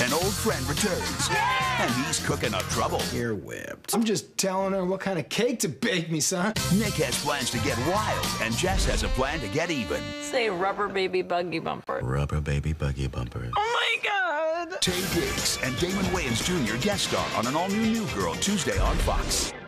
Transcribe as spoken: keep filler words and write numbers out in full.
An old friend returns, and he's cooking up trouble. You're whipped. I'm just telling her what kind of cake to bake me, son. Nick has plans to get wild, and Jess has a plan to get even. Say rubber baby buggy bumper. Rubber baby buggy bumper. Oh my God! Taye Diggs and Damon Wayans Junior guest star on an all-new New Girl Tuesday on Fox.